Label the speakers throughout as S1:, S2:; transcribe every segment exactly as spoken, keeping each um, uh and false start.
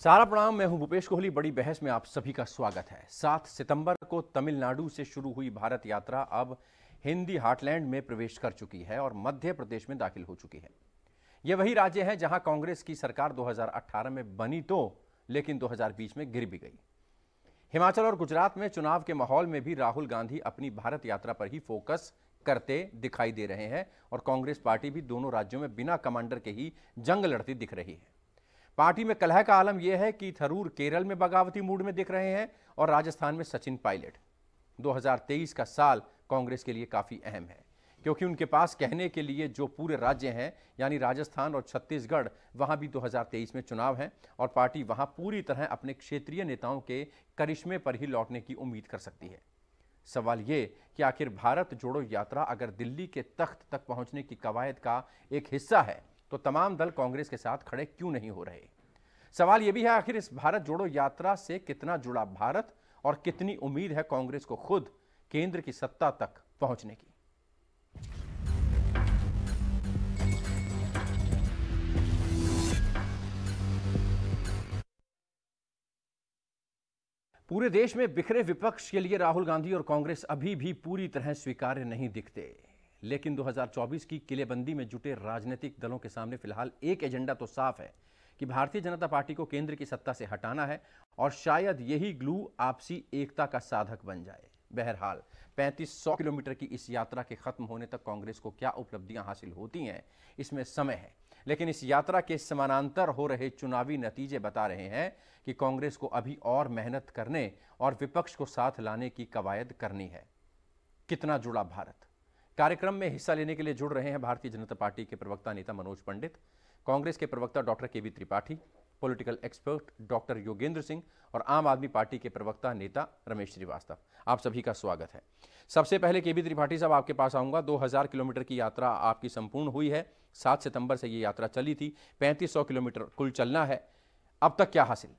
S1: सारा प्रणाम, मैं हूं भूपेश कोहली। बड़ी बहस में आप सभी का स्वागत है। सात सितंबर को तमिलनाडु से शुरू हुई भारत यात्रा अब हिंदी हार्टलैंड में प्रवेश कर चुकी है और मध्य प्रदेश में दाखिल हो चुकी है। यह वही राज्य है जहां कांग्रेस की सरकार दो हज़ार अठारह में बनी तो लेकिन दो हज़ार बीस में गिर भी गई। हिमाचल और गुजरात में चुनाव के माहौल में भी राहुल गांधी अपनी भारत यात्रा पर ही फोकस करते दिखाई दे रहे हैं और कांग्रेस पार्टी भी दोनों राज्यों में बिना कमांडर के ही जंग लड़ती दिख रही है। पार्टी में कलह का आलम यह है कि थरूर केरल में बगावती मूड में दिख रहे हैं और राजस्थान में सचिन पायलट। दो हज़ार तेईस का साल कांग्रेस के लिए काफी अहम है क्योंकि उनके पास कहने के लिए जो पूरे राज्य हैं यानी राजस्थान और छत्तीसगढ़, वहां भी दो हज़ार तेईस में चुनाव है और पार्टी वहां पूरी तरह अपने क्षेत्रीय नेताओं के करिश्मे पर ही लौटने की उम्मीद कर सकती है। सवाल ये कि आखिर भारत जोड़ो यात्रा अगर दिल्ली के तख्त तक पहुंचने की कवायद का एक हिस्सा है तो तमाम दल कांग्रेस के साथ खड़े क्यों नहीं हो रहे। सवाल यह भी है आखिर इस भारत जोड़ो यात्रा से कितना जुड़ा भारत और कितनी उम्मीद है कांग्रेस को खुद केंद्र की सत्ता तक पहुंचने की। पूरे देश में बिखरे विपक्ष के लिए राहुल गांधी और कांग्रेस अभी भी पूरी तरह स्वीकार्य नहीं दिखते, लेकिन दो हज़ार चौबीस की किलेबंदी में जुटे राजनीतिक दलों के सामने फिलहाल एक एजेंडा तो साफ है कि भारतीय जनता पार्टी को केंद्र की सत्ता से हटाना है और शायद यही ग्लू आपसी एकता का साधक बन जाए। बहरहाल पैंतीस सौ किलोमीटर की इस यात्रा के खत्म होने तक कांग्रेस को क्या उपलब्धियां हासिल होती हैं, इसमें समय है, लेकिन इस यात्रा के समानांतर हो रहे चुनावी नतीजे बता रहे हैं कि कांग्रेस को अभी और मेहनत करने और विपक्ष को साथ लाने की कवायद करनी है। कितना जुड़ा भारत, कार्यक्रम में हिस्सा लेने के लिए जुड़ रहे हैं भारतीय जनता पार्टी के प्रवक्ता नेता मनोज पंडित, कांग्रेस के प्रवक्ता doctor K V Tripathi, political expert doctor Yogendra Singh और आम आदमी पार्टी के प्रवक्ता नेता रमेश श्रीवास्तव। आप सभी का स्वागत है। सबसे पहले के वी त्रिपाठी साहब आपके पास आऊंगा। दो हज़ार किलोमीटर की यात्रा आपकी संपूर्ण हुई है। सात सितंबर से ये यात्रा चली थी। पैंतीस सौ किलोमीटर कुल चलना है। अब तक क्या हासिल?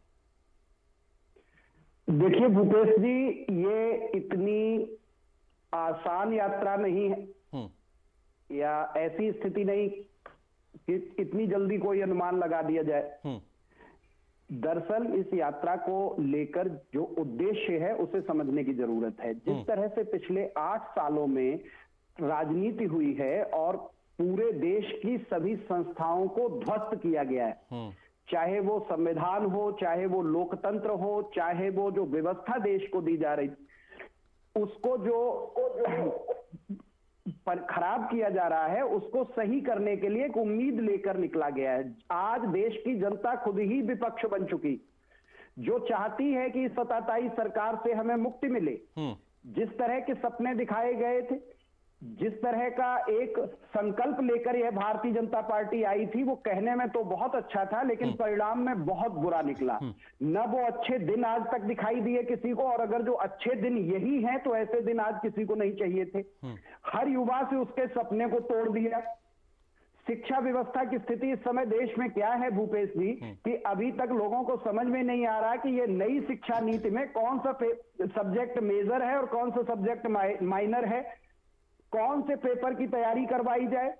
S2: देखिए भूपेश जी, ये इतनी आसान यात्रा नहीं है या ऐसी स्थिति नहीं कि इतनी जल्दी कोई अनुमान लगा दिया जाए। दरअसल इस यात्रा को लेकर जो उद्देश्य है उसे समझने की जरूरत है। जिस तरह से पिछले आठ सालों में राजनीति हुई है और पूरे देश की सभी संस्थाओं को ध्वस्त किया गया है, चाहे वो संविधान हो, चाहे वो लोकतंत्र हो, चाहे वो जो व्यवस्था देश को दी जा रही, उसको जो पर खराब किया जा रहा है उसको सही करने के लिए एक उम्मीद लेकर निकला गया है। आज देश की जनता खुद ही विपक्ष बन चुकी, जो चाहती है कि सत्ताधारी सरकार से हमें मुक्ति मिले। जिस तरह के सपने दिखाए गए थे, जिस तरह का एक संकल्प लेकर यह भारतीय जनता पार्टी आई थी, वो कहने में तो बहुत अच्छा था लेकिन परिणाम में बहुत बुरा निकला। न वो अच्छे दिन आज तक दिखाई दिए किसी को, और अगर जो अच्छे दिन यही हैं तो ऐसे दिन आज किसी को नहीं चाहिए थे। हर युवा से उसके सपने को तोड़ दिया। शिक्षा व्यवस्था की स्थिति इस समय देश में क्या है भूपेश जी, कि अभी तक लोगों को समझ में नहीं आ रहा कि ये नई शिक्षा नीति में कौन सा सब्जेक्ट मेजर है और कौन सा सब्जेक्ट माइनर है, कौन से पेपर की तैयारी करवाई जाए।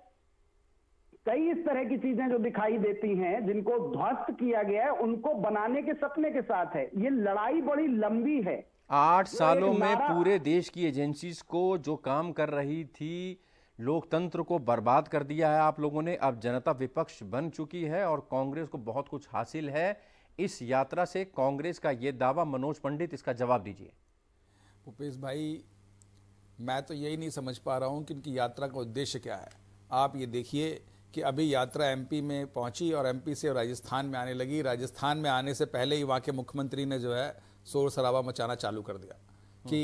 S2: कई इस तरह की चीजें जो दिखाई देती हैं, जिनको ध्वस्त किया गया है, उनको बनाने के सपने के साथ है। ये लड़ाई बड़ी लंबी है।
S1: आठ सालों में पूरे देश की एजेंसीज को जो काम कर रही थी, लोकतंत्र को बर्बाद कर दिया है आप लोगों ने। अब जनता विपक्ष बन चुकी है और कांग्रेस को बहुत कुछ हासिल है इस यात्रा से। कांग्रेस का यह दावा, मनोज पंडित, इसका जवाब दीजिए।
S3: भूपेश भाई, मैं तो यही नहीं समझ पा रहा हूं कि इनकी यात्रा का उद्देश्य क्या है। आप ये देखिए कि अभी यात्रा एमपी में पहुंची और एमपी से राजस्थान में आने लगी। राजस्थान में आने से पहले ही वहां के मुख्यमंत्री ने जो है शोर शराबा मचाना चालू कर दिया कि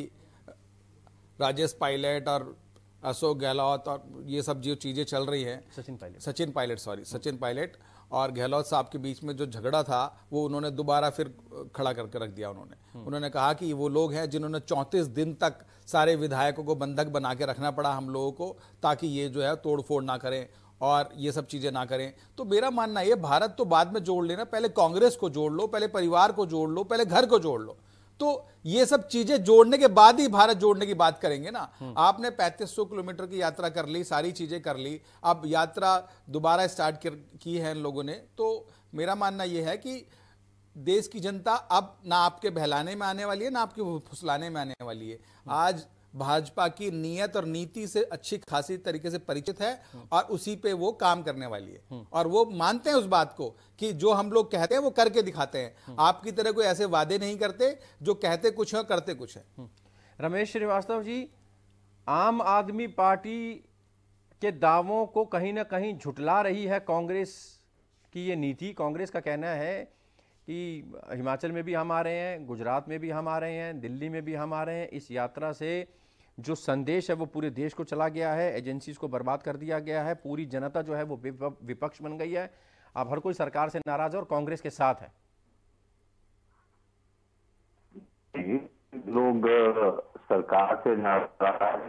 S3: राजेश पायलट और अशोक गहलोत और ये सब जो चीजें चल रही हैं,
S1: सचिन पायलट
S3: सचिन पायलट सॉरी सचिन पायलट और गहलोत साहब के बीच में जो झगड़ा था वो उन्होंने दोबारा फिर खड़ा करके रख दिया। उन्होंने उन्होंने कहा कि वो लोग हैं जिन्होंने चौंतीस दिन तक सारे विधायकों को बंधक बना के रखना पड़ा हम लोगों को, ताकि ये जो है तोड़ फोड़ ना करें और ये सब चीजें ना करें। तो मेरा मानना ये, भारत तो बाद में जोड़ लेना, पहले कांग्रेस को जोड़ लो, पहले परिवार को जोड़ लो, पहले घर को जोड़ लो। तो ये सब चीजें जोड़ने के बाद ही भारत जोड़ने की बात करेंगे ना। आपने पैंतीस सौ किलोमीटर की यात्रा कर ली, सारी चीजें कर ली, अब यात्रा दोबारा स्टार्ट की है इन लोगों ने। तो मेरा मानना यह है कि देश की जनता अब ना आपके बहलाने में आने वाली है, ना आपके फुसलाने में आने वाली है। आज भाजपा की नीयत और नीति से अच्छी खासी तरीके से परिचित है और उसी पे वो काम करने वाली है, और वो मानते हैं उस बात को कि जो हम लोग कहते हैं वो करके दिखाते हैं। आपकी तरह कोई ऐसे वादे नहीं करते जो कहते कुछ है और करते कुछ है।
S1: रमेश श्रीवास्तव जी, आम आदमी पार्टी के दावों को कहीं ना कहीं झुटला रही है कांग्रेस की ये नीति। कांग्रेस का कहना है कि हिमाचल में भी हम आ रहे हैं, गुजरात में भी हम आ रहे हैं, दिल्ली में भी हम आ रहे हैं। इस यात्रा से जो संदेश है वो पूरे देश को चला गया है, एजेंसीज को बर्बाद कर दिया गया है, पूरी जनता जो है वो विपक्ष बन गई है। अब हर कोई सरकार से नाराज है और कांग्रेस के साथ है।
S4: लोग सरकार से नाराज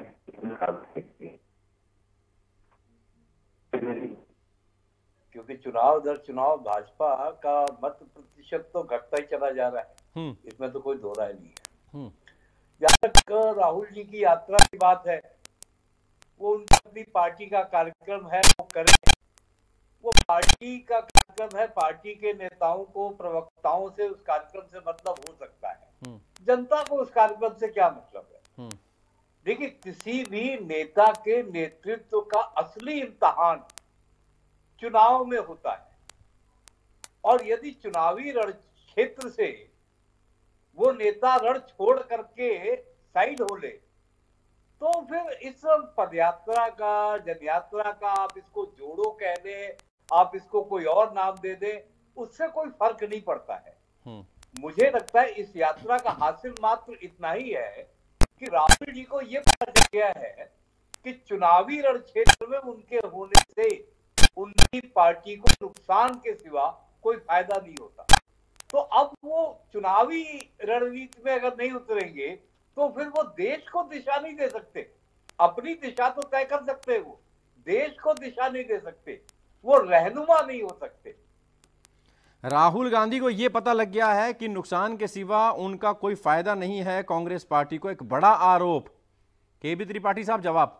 S4: क्योंकि चुनाव दर चुनाव भाजपा का मत प्रतिशत तो घटता ही चला जा रहा है, इसमें तो कोई दो राय नहीं है। जहां तक राहुल जी की यात्रा की बात है, वो उनकी अपनी पार्टी का कार्यक्रम है, वो करें। वो पार्टी का कार्यक्रम है, पार्टी के नेताओं को, प्रवक्ताओं से उस कार्यक्रम से मतलब हो सकता है, जनता को उस कार्यक्रम से क्या मतलब है। देखिए, किसी भी नेता के नेतृत्व का असली इम्तिहान चुनाव में होता है, और यदि चुनावी रण क्षेत्र से वो नेता रण छोड़ करके साइड हो ले, तो फिर इस पदयात्रा का, जनयात्रा का, आप इसको जोड़ो कह दे, आप इसको कोई और नाम दे दे, उससे कोई फर्क नहीं पड़ता है। मुझे लगता है इस यात्रा का हासिल मात्र इतना ही है कि राहुल जी को ये पता चल गया है कि चुनावी रण क्षेत्र में उनके होने से उनकी पार्टी को नुकसान के सिवा कोई फायदा नहीं होता। तो अब वो चुनावी रणनीति में अगर नहीं उतरेंगे तो फिर वो देश को दिशा नहीं दे सकते। अपनी दिशा तो तय कर सकते हैं, वो देश को दिशा नहीं दे सकते, वो रहनुमा नहीं हो सकते।
S1: राहुल गांधी को यह पता लग गया है कि नुकसान के सिवा उनका कोई फायदा नहीं है कांग्रेस पार्टी को। एक बड़ा आरोप। केबी त्रिपाठी साहब, जवाब।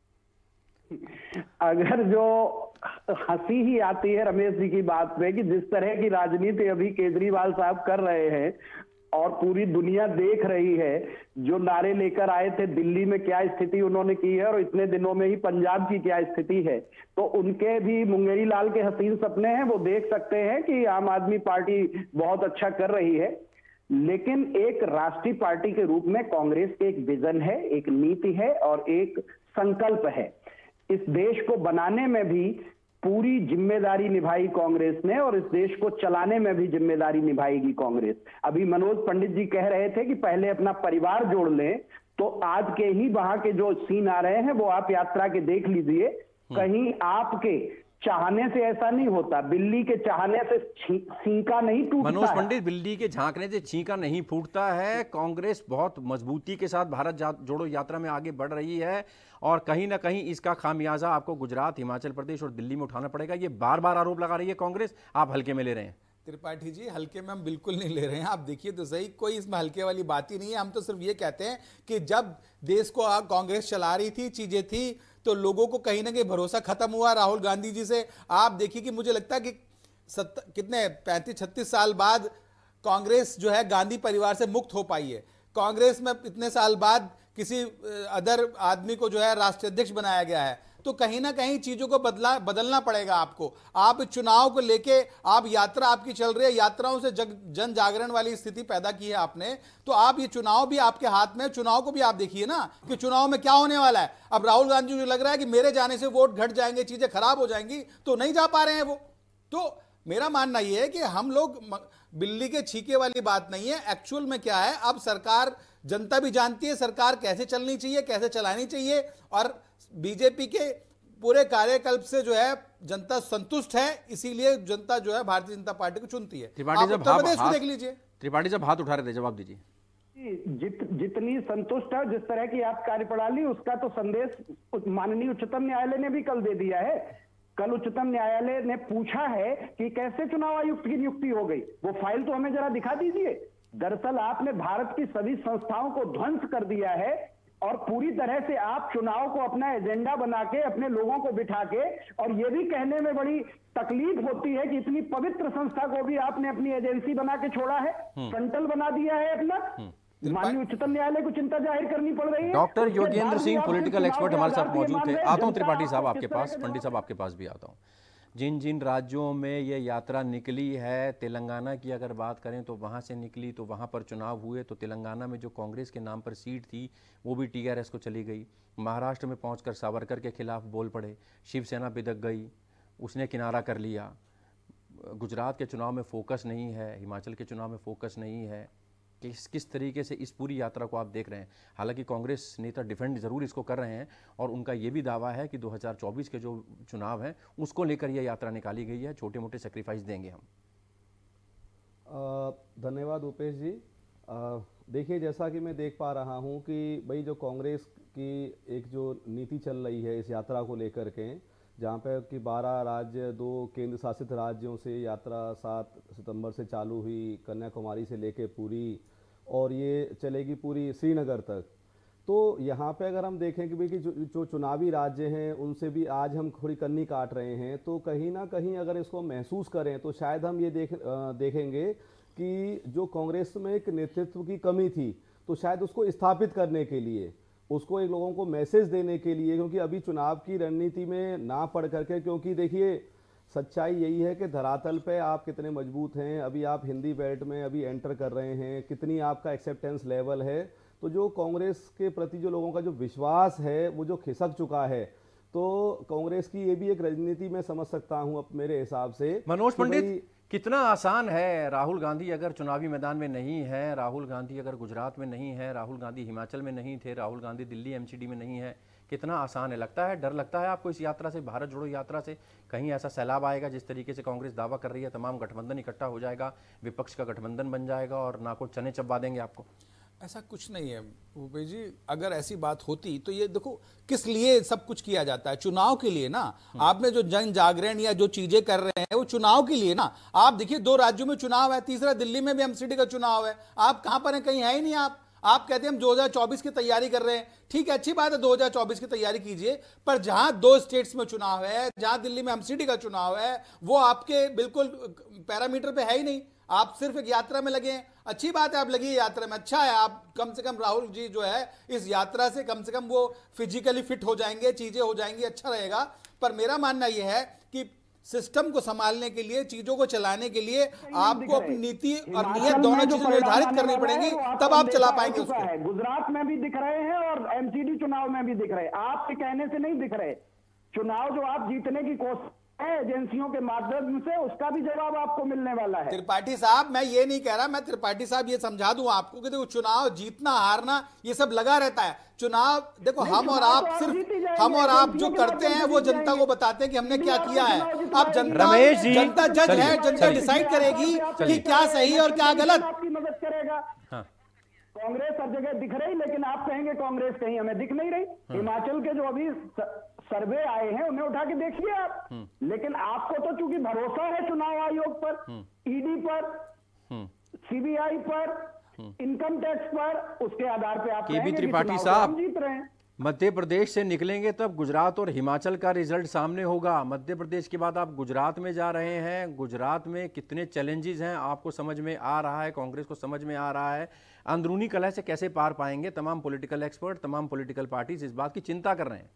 S2: अगर जो हंसी ही आती है रमेश जी की बात पे कि जिस तरह की राजनीति अभी केजरीवाल साहब कर रहे हैं और पूरी दुनिया देख रही है, जो नारे लेकर आए थे दिल्ली में क्या स्थिति उन्होंने की है और इतने दिनों में ही पंजाब की क्या स्थिति है, तो उनके भी मुंगेरी लाल के हसीन सपने हैं। वो देख सकते हैं कि आम आदमी पार्टी बहुत अच्छा कर रही है, लेकिन एक राष्ट्रीय पार्टी के रूप में कांग्रेस के एक विजन है, एक नीति है और एक संकल्प है। इस देश को बनाने में भी पूरी जिम्मेदारी निभाई कांग्रेस ने और इस देश को चलाने में भी जिम्मेदारी निभाएगी कांग्रेस। अभी मनोज पंडित जी कह रहे थे कि पहले अपना परिवार जोड़ लें, तो आज के ही वहां के जो सीन आ रहे हैं वो आप यात्रा के देख लीजिए। कहीं आपके चाहने से ऐसा नहीं होता, बिल्ली के चाहने से छींका नहीं टूटता।
S1: मनोज पंडित, बिल्ली के झांकने से छींका नहीं फूटता है। कांग्रेस बहुत मजबूती के साथ भारत जोड़ो यात्रा में आगे बढ़ रही है और कहीं ना कहीं इसका खामियाजा आपको गुजरात, हिमाचल प्रदेश और दिल्ली में उठाना पड़ेगा। ये बार बार आरोप लगा रही है कांग्रेस, आप हल्के में ले रहे हैं।
S3: त्रिपाठी जी, हल्के में हम बिल्कुल नहीं ले रहे हैं। आप देखिए तो सही, कोई इसमें हल्के वाली बात ही नहीं है। हम तो सिर्फ ये कहते हैं कि जब देश को कांग्रेस चला रही थी, चीजें थी, तो लोगों को कहीं ना कहीं भरोसा खत्म हुआ राहुल गांधी जी से। आप देखिए कि मुझे लगता है कि सत्त कितने पैंतीस छत्तीस साल बाद कांग्रेस जो है गांधी परिवार से मुक्त हो पाई है। कांग्रेस में इतने साल बाद किसी अदर आदमी को जो है राष्ट्रीय अध्यक्ष बनाया गया है, तो कहीं ना कहीं चीजों को बदला बदलना पड़ेगा आपको। आप चुनाव को लेके, आप यात्रा आपकी चल रही है, यात्राओं से जग, जन जागरण वाली स्थिति पैदा की है आपने, तो आप ये चुनाव भी आपके हाथ में, चुनाव को भी आप देखिए ना कि चुनाव में क्या होने वाला है। अब राहुल गांधी को लग रहा है कि मेरे जाने से वोट घट जाएंगे, चीजें खराब हो जाएंगी, तो नहीं जा पा रहे हैं वो। तो मेरा मानना यह है कि हम लोग, बिल्ली के छीके वाली बात नहीं है। एक्चुअल में क्या है, अब सरकार, जनता भी जानती है सरकार कैसे चलनी चाहिए, कैसे चलानी चाहिए, और बीजेपी के पूरे कार्यकल्प से जो है जनता संतुष्ट है, इसीलिए जनता जो है भारतीय जनता पार्टी को चुनती है।
S1: त्रिपाठी जब उत्तर
S3: प्रदेश को देख लीजिए।
S1: त्रिपाठी जब हाथ उठा रहे थे, जवाब दीजिए।
S2: जित जितनी संतुष्ट है, जिस तरह की आप कार्यप्रणाली, उसका तो संदेश माननीय उच्चतम न्यायालय ने भी कल दे दिया है। कल उच्चतम न्यायालय ने पूछा है कि कैसे चुनाव आयुक्त की नियुक्ति हो गई, वो फाइल तो हमें जरा दिखा दीजिए। दरअसल आपने भारत की सभी संस्थाओं को ध्वंस कर दिया है। और पूरी तरह से आप चुनाव को अपना एजेंडा बना के अपने लोगों को बिठा के, और ये भी कहने में बड़ी तकलीफ होती है कि इतनी पवित्र संस्था को भी आपने अपनी एजेंसी बना के छोड़ा है, फ्रंटल बना दिया है अपना। माननीय उच्चतम न्यायालय को चिंता जाहिर करनी पड़ रही है।
S1: Doctor Yogendra Singh political expert हमारे साथ मौजूद थे। आता हूं त्रिपाठी साहब आपके पास, पंडित साहब आपके पास भी आता हूं। जिन जिन राज्यों में ये यात्रा निकली है, तेलंगाना की अगर बात करें तो वहाँ से निकली, तो वहाँ पर चुनाव हुए, तो तेलंगाना में जो कांग्रेस के नाम पर सीट थी वो भी टीआरएस को चली गई। महाराष्ट्र में पहुंचकर सावरकर के खिलाफ बोल पड़े, शिवसेना बिदक गई, उसने किनारा कर लिया। गुजरात के चुनाव में फोकस नहीं है, हिमाचल के चुनाव में फोकस नहीं है। किस किस तरीके से इस पूरी यात्रा को आप देख रहे हैं? हालांकि कांग्रेस नेता डिफेंड जरूर इसको कर रहे हैं और उनका ये भी दावा है कि दो हज़ार चौबीस के जो चुनाव हैं उसको लेकर यह यात्रा निकाली गई है, छोटे मोटे सेक्रीफाइस देंगे हम।
S5: धन्यवाद उपेश जी। देखिए, जैसा कि मैं देख पा रहा हूं कि भाई जो कांग्रेस की एक जो नीति चल रही है इस यात्रा को लेकर के, जहाँ पे कि बारह राज्य, दो केंद्र शासित राज्यों से यात्रा सात सितंबर से चालू हुई, कन्याकुमारी से लेके पूरी, और ये चलेगी पूरी श्रीनगर तक। तो यहाँ पे अगर हम देखें कि भाई कि जो, जो चुनावी राज्य हैं उनसे भी आज हम थोड़ी कन्नी काट रहे हैं, तो कहीं ना कहीं अगर इसको महसूस करें तो शायद हम ये देख देखेंगे कि जो कांग्रेस में एक नेतृत्व की कमी थी, तो शायद उसको स्थापित करने के लिए, उसको एक लोगों को मैसेज देने के लिए, क्योंकि अभी चुनाव की रणनीति में ना पढ़ करके, क्योंकि देखिए सच्चाई यही है कि धरातल पे आप कितने मजबूत हैं, अभी आप हिंदी बेल्ट में अभी एंटर कर रहे हैं, कितनी आपका एक्सेप्टेंस लेवल है, तो जो कांग्रेस के प्रति जो लोगों का जो विश्वास है वो जो खिसक चुका है, तो कांग्रेस की ये भी एक रणनीति मैं समझ सकता हूं अब मेरे हिसाब से।
S1: मनोज पंडित, कितना आसान है, राहुल गांधी अगर चुनावी मैदान में नहीं है, राहुल गांधी अगर गुजरात में नहीं है, राहुल गांधी हिमाचल में नहीं थे, राहुल गांधी दिल्ली एमसीडी में नहीं है, कितना आसान है? लगता है, डर लगता है आपको इस यात्रा से, भारत जोड़ो यात्रा से? कहीं ऐसा सैलाब आएगा जिस तरीके से कांग्रेस दावा कर रही है, तमाम गठबंधन इकट्ठा हो जाएगा, विपक्ष का गठबंधन बन जाएगा और नाको चने चबा देंगे आपको?
S3: ऐसा कुछ नहीं है भूपेश जी। अगर ऐसी बात होती तो ये देखो किस लिए सब कुछ किया जाता है, चुनाव के लिए ना। आपने जो जन जागरण या जो चीजें कर रहे हैं वो चुनाव के लिए ना। आप देखिए, दो राज्यों में चुनाव है, तीसरा दिल्ली में भी एमसीडी का चुनाव है, आप कहां पर हैं? कहीं है ही नहीं। आप आप कहते हैं हम दो हज़ार चौबीस की तैयारी कर रहे हैं, ठीक है, अच्छी बात है, दो हज़ार चौबीस की तैयारी कीजिए, पर जहां दो स्टेट्स में चुनाव है, जहां दिल्ली में एमसीडी का चुनाव है, वो आपके बिल्कुल पैरामीटर पे है ही नहीं। आप सिर्फ एक यात्रा में लगे हैं। अच्छी बात है, आप लगी यात्रा में, अच्छा है। आप कम से कम राहुल जी जो है इस यात्रा से कम से कम वो फिजिकली फिट हो जाएंगे, चीजें हो जाएंगी, अच्छा रहेगा। पर मेरा मानना यह है कि सिस्टम को संभालने के लिए, चीजों को चलाने के लिए आपको अपनी नीति और नियत दोनों चीजें निर्धारित करनी पड़ेंगी, तब आप चला पाएंगे उसको।
S2: गुजरात में भी दिख रहे हैं और एमसीडी चुनाव में भी दिख रहे हैं, आपके कहने से नहीं दिख रहे। चुनाव जो आप जीतने की कोशिश एजेंसियों के माध्यम से, उसका भी जवाब आपको मिलने वाला है।
S3: त्रिपाठी साहब, मैं ये नहीं कह रहा, मैं त्रिपाठी साहब ये समझा दूं आपको कि देखो चुनाव जीतना हारना ये सब लगा रहता है। चुनाव देखो, हम और आप सिर्फ हम और आप जो करते हैं वो जनता को बताते हैं कि हमने क्या किया है। अब जनता जनता जज है, जनता डिसाइड करेगी कि क्या सही और क्या गलत।
S2: आपकी मदद करेगा। कांग्रेस हर जगह दिख रही, लेकिन आप कहेंगे कांग्रेस कहीं हमें दिख नहीं रही। हिमाचल के जो अभी सर्वे आए हैं उन्हें उठा के देखिए आप। लेकिन आपको तो चूंकि भरोसा है चुनाव आयोग पर, ईडी पर, सीबीआई पर, इनकम टैक्स पर, उसके आधार पे आप
S1: केबी त्रिपाठी साहब जीत रहे हैं। मध्य प्रदेश से निकलेंगे तब गुजरात और हिमाचल का रिजल्ट सामने होगा। मध्य प्रदेश के बाद आप गुजरात में जा रहे हैं। गुजरात में कितने चैलेंजेस हैं आपको समझ में आ रहा है, कांग्रेस को समझ में आ रहा है? अंदरूनी कलह से कैसे पार पाएंगे? तमाम पॉलिटिकल एक्सपर्ट, तमाम पॉलिटिकल पार्टीज इस बात की चिंता कर रहे हैं।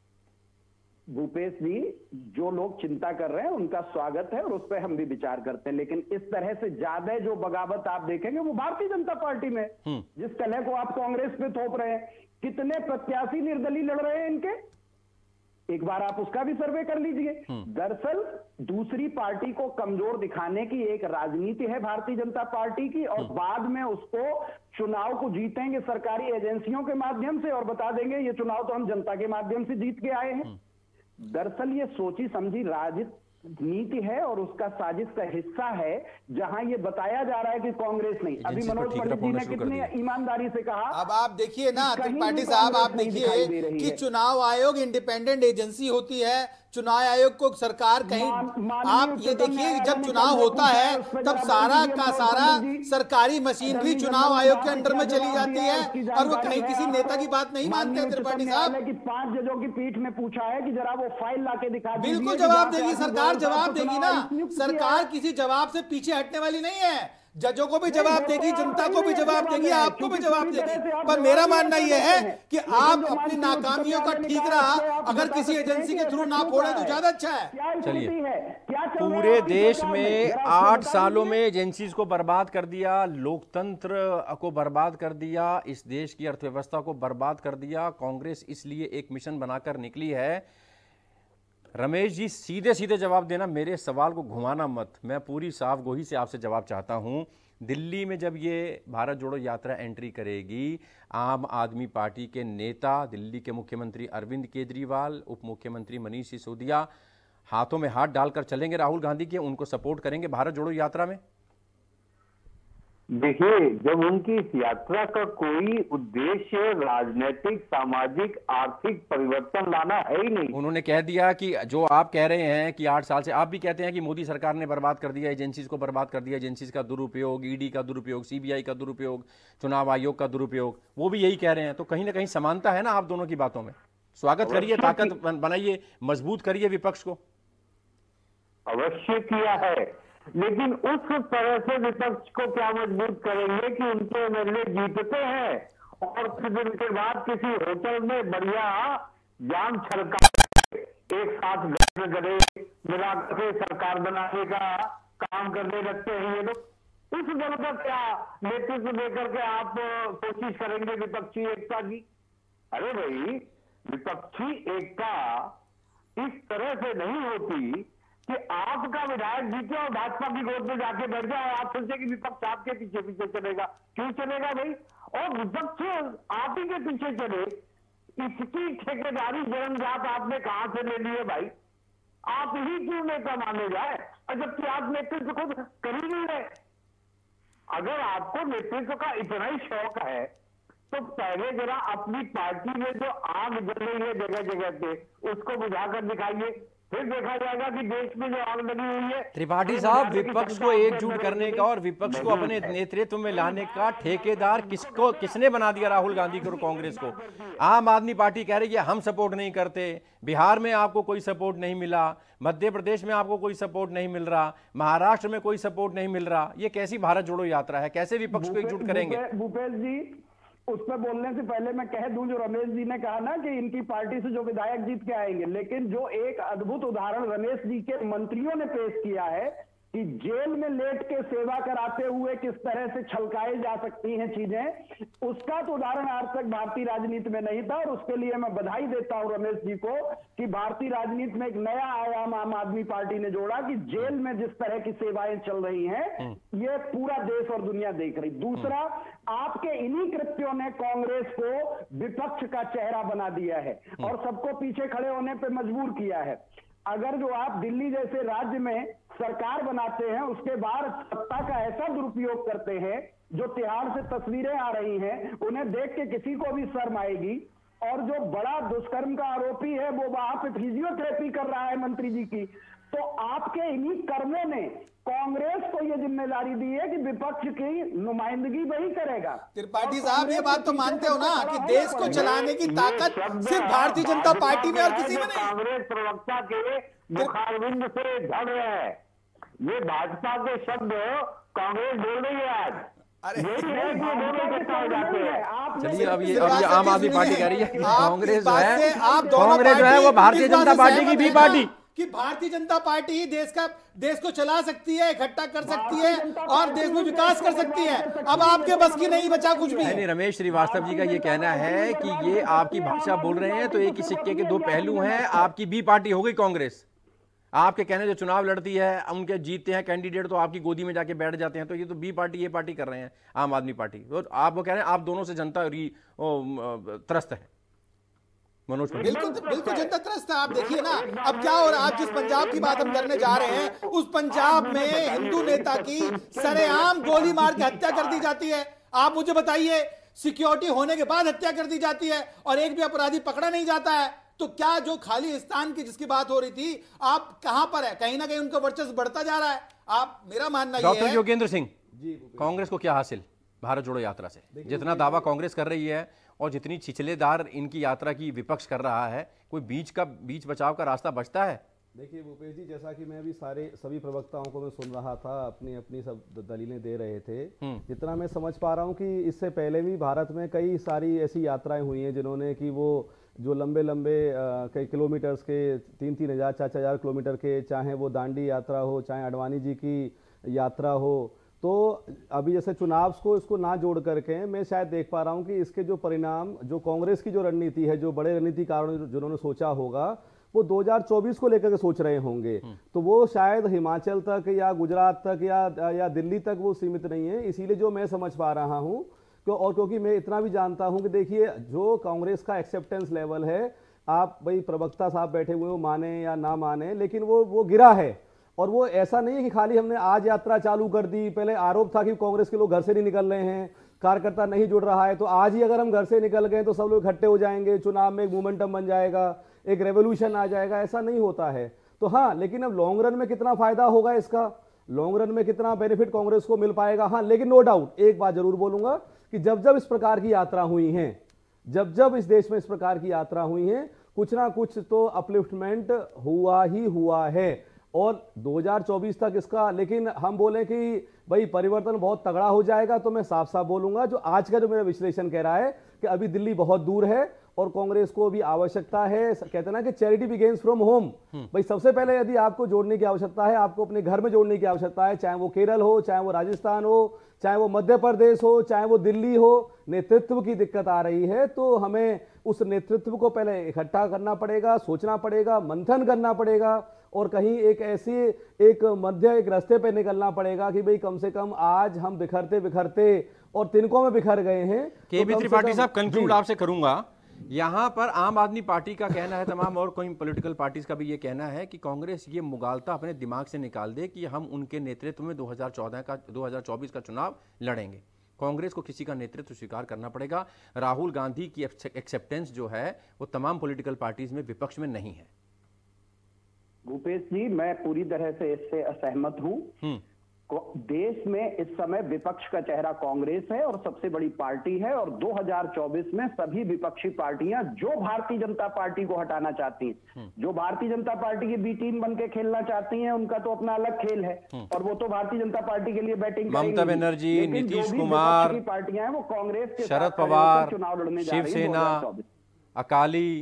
S2: भूपेश जी, जो लोग चिंता कर रहे हैं उनका स्वागत है और उस पर हम भी विचार करते हैं, लेकिन इस तरह से ज्यादा जो बगावत आप देखेंगे वो भारतीय जनता पार्टी में, जिस कलह को आप कांग्रेस पे थोप रहे हैं। कितने प्रत्याशी निर्दलीय लड़ रहे हैं इनके, एक बार आप उसका भी सर्वे कर लीजिए। दरअसल दूसरी पार्टी को कमजोर दिखाने की एक राजनीति है भारतीय जनता पार्टी की, और बाद में उसको चुनाव को जीतेंगे सरकारी एजेंसियों के माध्यम से और बता देंगे ये चुनाव तो हम जनता के माध्यम से जीत के आए हैं। दरअसल ये सोची समझी राजनीति है और उसका साजिश का हिस्सा है, जहां ये बताया जा रहा है कि कांग्रेस नहीं। अभी मनोज पंडित जी ने कितनी ईमानदारी से कहा।
S3: अब आप देखिए ना त्रिपाठी साहब, आप देखिए कि चुनाव आयोग इंडिपेंडेंट एजेंसी होती है, चुनाव आयोग को सरकार कहीं, आप ये देखिए जब चुनाव होता है तब सारा का सारा सरकारी मशीनरी चुनाव आयोग के अंडर में चली जाती है और वो कहीं किसी नेता की बात नहीं मानते। त्रिपाठी साहब
S2: कि पांच जजों की पीठ ने पूछा है कि जरा वो फाइल लाके दिखा दीजिए।
S3: बिल्कुल जवाब देगी सरकार, जवाब देगी ना सरकार, किसी जवाब से पीछे हटने वाली नहीं है। जजों को भी जवाब देगी, जनता को भी जवाब देगी, आपको भी जवाब देगी। पर मेरा मानना यह है कि आप अपनी नाकामियों का ठीक रहा अगर किसी एजेंसी के थ्रू ना फोड़े तो ज्यादा अच्छा है।
S1: चलिए, पूरे देश में आठ सालों में एजेंसीज को बर्बाद कर दिया, लोकतंत्र को बर्बाद कर दिया, इस देश की अर्थव्यवस्था को बर्बाद कर दिया। कांग्रेस इसलिए एक मिशन बनाकर निकली है। रमेश जी, सीधे सीधे जवाब देना, मेरे सवाल को घुमाना मत। मैं पूरी साफ गोही से आपसे जवाब चाहता हूं। दिल्ली में जब ये भारत जोड़ो यात्रा एंट्री करेगी, आम आदमी पार्टी के नेता, दिल्ली के मुख्यमंत्री अरविंद केजरीवाल, उप मुख्यमंत्री मनीष सिसोदिया हाथों में हाथ डालकर चलेंगे राहुल गांधी के, उनको सपोर्ट करेंगे भारत जोड़ो यात्रा में?
S6: देखिए, जब उनकी इस यात्रा का कोई उद्देश्य राजनीतिक, सामाजिक, आर्थिक परिवर्तन लाना है ही नहीं।
S1: उन्होंने कह दिया कि जो आप कह रहे हैं कि आठ साल से, आप भी कहते हैं कि मोदी सरकार ने बर्बाद कर दिया, एजेंसीज को बर्बाद कर दिया, एजेंसीज का दुरुपयोग, ईडी का दुरुपयोग, सीबीआई का दुरुपयोग, चुनाव आयोग का दुरुपयोग, वो भी यही कह रहे हैं। तो कहीं ना कहीं समानता है ना आप दोनों की बातों में। स्वागत करिए, ताकत बनाइए, मजबूत करिए विपक्ष को।
S6: अवश्य किया है, लेकिन उस तरह से विपक्ष को क्या मजबूत करेंगे कि उनके एमएलए जीतते हैं और कुछ दिन के बाद किसी होटल में बढ़िया जाम छलका एक साथ गले मिलाकर के सरकार बनाने का काम करने लगते हैं ये लोग। उस दल का क्या नेतृत्व देकर के आप कोशिश करेंगे विपक्षी एकता की? अरे भाई, विपक्षी एकता इस तरह से नहीं होती कि आपका विधायक जीते और भाजपा की गोद में जाके बैठ जाए, आप सोचे कि विपक्ष आपके पीछे पीछे चलेगा। क्यों चलेगा भाई? और विपक्ष आप ही के पीछे चले, इसकी ठेकेदारी जन्मजात आपने कहां से ले ली है भाई? आप ही क्यों नेता माने जाए और जबकि आप नेतृत्व खुद कर ही नहीं रहे। अगर आपको नेतृत्व का इतना ही शौक है तो पहले जरा अपनी पार्टी में जो आग जल रही है जगह जगह पे उसको बुझाकर दिखाइए, फिर देखा जाएगा कि देश में जो आग लगी हुई है।
S1: त्रिपाठी साहब, विपक्ष को एकजुट करने का और विपक्ष को अपने नेतृत्व में लाने का ठेकेदार किसको, किसने बना दिया? राहुल गांधी को और कांग्रेस को। आम आदमी पार्टी कह रही है हम सपोर्ट नहीं करते, बिहार में आपको कोई सपोर्ट नहीं मिला, मध्य प्रदेश में आपको कोई सपोर्ट नहीं मिल रहा, महाराष्ट्र में कोई सपोर्ट नहीं मिल रहा। ये कैसी भारत जोड़ो यात्रा है? कैसे विपक्ष को एकजुट करेंगे?
S2: भूपेश जी, उस पर बोलने से पहले मैं कह दूं, जो रमेश जी ने कहा ना कि इनकी पार्टी से जो विधायक जीत के आएंगे, लेकिन जो एक अद्भुत उदाहरण रमेश जी के मंत्रियों ने पेश किया है कि जेल में लेट के सेवा कराते हुए किस तरह से छलकाई जा सकती हैं चीजें, उसका तो उदाहरण आज तक भारतीय राजनीति में नहीं था। और उसके लिए मैं बधाई देता हूं रमेश जी को कि भारतीय राजनीति में एक नया आयाम आम आदमी पार्टी ने जोड़ा कि जेल में जिस तरह की सेवाएं चल रही हैं ये पूरा देश और दुनिया देख रही। दूसरा, आपके इन्हीं कृत्यों ने कांग्रेस को विपक्ष का चेहरा बना दिया है और सबको पीछे खड़े होने पर मजबूर किया है। अगर जो आप दिल्ली जैसे राज्य में सरकार बनाते हैं, उसके बाद सत्ता का ऐसा दुरुपयोग करते हैं, जो तिहाड़ से तस्वीरें आ रही हैं, उन्हें देख के किसी को भी शर्म आएगी। और जो बड़ा दुष्कर्म का आरोपी है वो वहां पे फिजियोथेरेपी कर रहा है मंत्री जी की। तो आपके इन्हीं कर्मों ने कांग्रेस को यह जिम्मेदारी दी है कि विपक्ष की नुमाइंदगी वही करेगा।
S3: त्रिपाठी साहब, ये बात तो मानते हो ना कि देश को चलाने की ताकत सिर्फ भारतीय जनता पार्टी में और किसी में नहीं।
S6: कांग्रेस प्रवक्ता के मुखारविंद से झड़ रहे हैं ये भाजपा के शब्द कांग्रेस बोल रही है आज।
S3: अरे
S6: यही है कि दोनों इकट्ठा हो जाते हैं।
S1: चलिए, अब ये अब ये आम आदमी पार्टी कह रही है कि कांग्रेस जो है,
S3: आप दोनों
S1: कांग्रेस जो है वो भारतीय जनता पार्टी की भी पार्टी,
S3: कि भारतीय जनता पार्टी ही देश का देश को चला सकती है, इकट्ठा कर सकती है और देश में विकास कर सकती है। अब आपके बस की नहीं बचा कुछ भी।
S1: नहीं, रमेश श्रीवास्तव जी का ये कहना है कि ये आपकी भाषा बोल रहे हैं तो एक ही सिक्के के दो पहलू हैं। आपकी बी पार्टी हो गई कांग्रेस। आपके कहने जो चुनाव लड़ती है, उनके जीतते हैं कैंडिडेट तो आपकी गोदी में जाके बैठ जाते हैं, तो ये तो बी पार्टी ये पार्टी कर रहे हैं आम आदमी पार्टी। तो आप वो कह रहे हैं आप दोनों से जनता त्रस्त है। मनोज,
S3: बिल्कुल बिल्कुल जनता त्रस्त है। आप देखिए ना अब क्या हो रहा है। आप जिस पंजाब की बात हम करने जा रहे हैं, उस पंजाब में हिंदू नेता की सरेआम गोली मार के हत्या कर दी जाती है। आप मुझे बताइए, सिक्योरिटी होने के बाद हत्या कर दी जाती है और एक भी अपराधी पकड़ा नहीं जाता है। तो क्या जो खालिस्तान की जिसकी बात हो रही थी, आप कहां पर है? कहीं ना कहीं उनका वर्चस्व बढ़ता जा रहा है। आप, मेरा मानना यह है।
S1: डॉक्टर योगेंद्र सिंह, कांग्रेस को क्या हासिल भारत जोड़ो यात्रा से? जितना दावा कांग्रेस कर रही है और जितनी छिछलेदार इनकी यात्रा की विपक्ष कर रहा है, कोई बीच का बीच बचाव का रास्ता बचता है?
S5: देखिए भूपेश जी, जैसा कि मैं अभी सारे सभी प्रवक्ताओं को मैं सुन रहा था, अपनी अपनी सब दलीलें दे रहे थे, जितना मैं समझ पा रहा हूं कि इससे पहले भी भारत में कई सारी ऐसी यात्राएं हुई हैं जिन्होंने कि वो जो लंबे लंबे कई किलोमीटर्स के, तीन तीन हज़ार चार चार हज़ार किलोमीटर के, चाहे वो दांडी यात्रा हो, चाहे अडवाणी जी की यात्रा हो, तो अभी जैसे चुनाव को इसको ना जोड़ करके मैं शायद देख पा रहा हूं कि इसके जो परिणाम, जो कांग्रेस की जो रणनीति है, जो बड़े रणनीतिकारों ने जिन्होंने सोचा होगा, वो दो हज़ार चौबीस को लेकर के सोच रहे होंगे, तो वो शायद हिमाचल तक या गुजरात तक या या दिल्ली तक वो सीमित नहीं है। इसीलिए जो मैं समझ पा रहा हूं, और क्योंकि मैं इतना भी जानता हूं कि देखिए जो कांग्रेस का एक्सेप्टेंस लेवल है, आप भाई प्रवक्ता साहब बैठे हुए हो, माने या ना माने, लेकिन वो वो गिरा है। और वो ऐसा नहीं है कि खाली हमने आज यात्रा चालू कर दी, पहले आरोप था कि कांग्रेस के लोग घर से नहीं निकल रहे हैं, कार्यकर्ता नहीं जुड़ रहा है, तो आज ही अगर हम घर से निकल गए तो सब लोग इकट्ठे हो जाएंगे, चुनाव में एक मोमेंटम बन जाएगा, एक रेवोल्यूशन आ जाएगा। ऐसा नहीं होता है। तो हाँ, लेकिन अब लॉन्ग रन में कितना फायदा होगा इसका, लॉन्ग रन में कितना बेनिफिट कांग्रेस को मिल पाएगा, हाँ, लेकिन नो डाउट एक बात जरूर बोलूंगा कि जब जब इस प्रकार की यात्रा हुई है, जब जब इस देश में इस प्रकार की यात्रा हुई है, कुछ ना कुछ तो अपलिफ्टमेंट हुआ ही हुआ है। और दो हज़ार चौबीस तक इसका, लेकिन हम बोले कि भाई परिवर्तन बहुत तगड़ा हो जाएगा, तो मैं साफ साफ बोलूंगा, जो आज का जो मेरा विश्लेषण कह रहा है कि अभी दिल्ली बहुत दूर है और कांग्रेस को भी आवश्यकता है, कहते हैं ना कि चैरिटी बिगिंस फ्रॉम होम। भाई सबसे पहले यदि आपको जोड़ने की आवश्यकता है, आपको अपने घर में जोड़ने की आवश्यकता है, चाहे वो केरल हो, चाहे वो राजस्थान हो, चाहे वो मध्य प्रदेश हो, चाहे वो दिल्ली हो, नेतृत्व की दिक्कत आ रही है, तो हमें उस नेतृत्व को पहले इकट्ठा करना पड़ेगा, सोचना पड़ेगा, मंथन करना पड़ेगा, और कहीं एक ऐसी एक मध्य एक रास्ते पे निकलना पड़ेगा कि भाई कम से कम आज हम बिखरते बिखरते और तिनकों में बिखर गए हैं।
S1: के बी त्रिपाठी साहब, कंक्लूड आपसे करूंगा। यहां पर आम आदमी पार्टी का कहना है, तमाम और कोई पॉलिटिकल पार्टीज का भी ये कहना है कि कांग्रेस ये मुगालता अपने दिमाग से निकाल दे कि हम उनके नेतृत्व में दो हज़ार चौदह का दो हज़ार चौबीस का चुनाव लड़ेंगे। कांग्रेस को किसी का नेतृत्व स्वीकार करना पड़ेगा। राहुल गांधी की एक्सेप्टेंस जो है वो तमाम पॉलिटिकल पार्टीज में विपक्ष में नहीं है।
S2: भूपेश जी, मैं पूरी तरह से इससे असहमत हूं। देश में इस समय विपक्ष का चेहरा कांग्रेस है और सबसे बड़ी पार्टी है, और दो हज़ार चौबीस में सभी विपक्षी पार्टियां जो भारतीय जनता पार्टी को हटाना चाहती हैं, जो भारतीय जनता पार्टी की बी टीम बन के खेलना चाहती हैं, उनका तो अपना अलग खेल है और वो तो भारतीय जनता पार्टी के लिए बैटिंग करेंगी।
S1: ममता बनर्जी, नीतीश कुमार,
S2: पार्टियां हैं वो कांग्रेस के
S1: शरद पवार,
S2: चुनाव लड़ने जा रही है।
S1: शिवसेना, अकाली,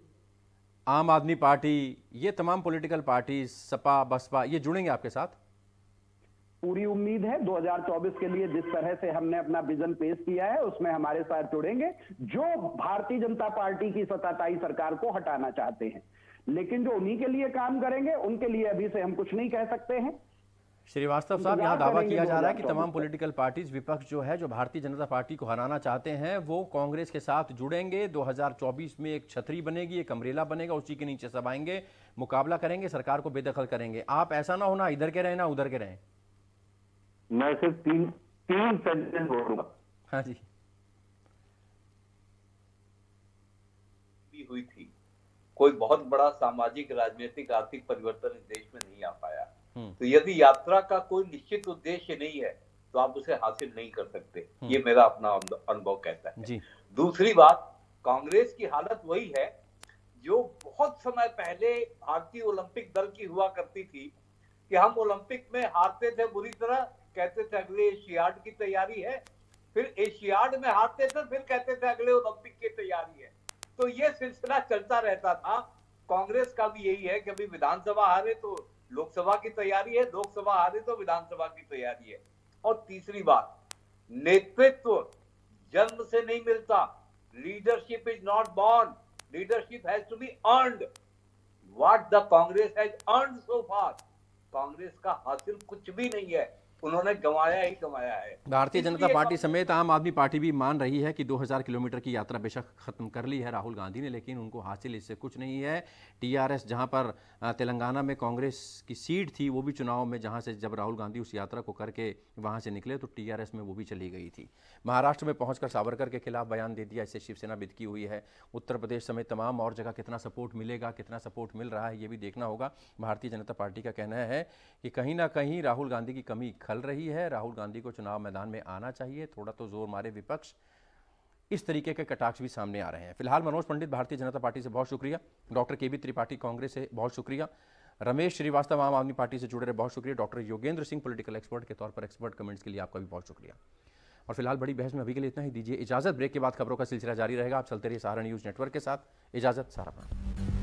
S1: आम आदमी पार्टी, ये तमाम पॉलिटिकल पार्टी, सपा, बसपा, ये जुड़ेंगे आपके साथ?
S2: पूरी उम्मीद है दो हज़ार चौबीस के लिए जिस तरह से हमने अपना विजन पेश किया है उसमें हमारे साथ जुड़ेंगे जो भारतीय जनता पार्टी की सत्ताधारी सरकार को हटाना चाहते हैं। लेकिन जो उन्हीं के लिए काम करेंगे उनके लिए अभी से हम कुछ नहीं कह सकते हैं।
S1: श्रीवास्तव साहब, यहाँ दावा किया जा रहा है कि तमाम पॉलिटिकल पार्टीज, विपक्ष जो है, जो भारतीय जनता पार्टी को हराना चाहते हैं, वो कांग्रेस के साथ जुड़ेंगे। दो हज़ार चौबीस में एक छतरी बनेगी, एक अम्ब्रेला बनेगा, उसी के नीचे सब आएंगे, मुकाबला करेंगे, सरकार को बेदखल करेंगे। आप ऐसा ना होना इधर के रहें ना उधर के रहें।
S6: मैं सिर्फ तीन तीन सेंटेंस बोलूंगा।
S1: हाँ जी।
S4: भी हुई थी, कोई बहुत बड़ा सामाजिक, राजनीतिक, आर्थिक परिवर्तन इस देश में नहीं आ पाया। तो यदि यात्रा का कोई निश्चित उद्देश्य नहीं है तो आप उसे हासिल नहीं कर सकते, ये मेरा अपना अनुभव कहता है जी। दूसरी बात, कांग्रेस की हालत वही है जो बहुत समय पहले भारतीय ओलंपिक दल की हुआ करती थी कि हम ओलंपिक में हारते थे बुरी तरह, कहते थे अगले एशियाड की तैयारी है, फिर एशियाड में हारते थे, फिर कहते थे अगले ओलंपिक की तैयारी है। तो ये सिलसिला चलता रहता था। कांग्रेस का भी यही है कि अभी विधानसभा हारे तो लोकसभा की तैयारी है, लोकसभा हारे तो विधानसभा की तैयारी है। और तीसरी बात, नेतृत्व जन्म से नहीं मिलता। Leadership is not born, leadership has to be earned. What the Congress has earned so far, Congress का हासिल कुछ भी नहीं है। उन्होंने गंवाया ही गंवाया है।
S1: भारतीय जनता पार्टी समेत आम आदमी पार्टी भी मान रही है कि दो हज़ार किलोमीटर की यात्रा बेशक खत्म कर ली है राहुल गांधी ने, लेकिन उनको हासिल इससे कुछ नहीं है। टीआरएस जहां पर तेलंगाना में कांग्रेस की सीट थी, वो भी चुनाव में जहां से जब राहुल गांधी उस यात्रा को करके वहां से निकले तो टीआरएस में वो भी चली गई थी। महाराष्ट्र में पहुंचकर सावरकर के खिलाफ बयान दे दिया, इससे शिवसेना बिदकी हुई है। उत्तर प्रदेश समेत तमाम और जगह कितना सपोर्ट मिलेगा, कितना सपोर्ट मिल रहा है, ये भी देखना होगा। भारतीय जनता पार्टी का कहना है कि कहीं ना कहीं राहुल गांधी की कमी खल रही है। राहुल गांधी को चुनाव मैदान में आना चाहिए, थोड़ा तो जोर मारे विपक्ष। इस तरीके के कटाक्ष भी सामने आ रहे हैं। फिलहाल मनोज पंडित भारतीय जनता पार्टी से बहुत शुक्रिया, डॉक्टर के बी त्रिपाठी कांग्रेस से बहुत शुक्रिया, रमेश श्रीवास्तव आम आदमी पार्टी से जुड़े रहे बहुत शुक्रिया, doctor Yogendra Singh political expert के तौर पर एक्सपर्ट कमेंट्स के लिए आपका भी बहुत शुक्रिया। और फिलहाल बड़ी बहस में अभी के लिए इतना ही, दीजिए इजाजत। ब्रेक के बाद खबरों का सिलसिला जारी रहेगा। आप चलते रहिए सहारा न्यूज़ नेटवर्क के साथ। इजाजत, सहारा।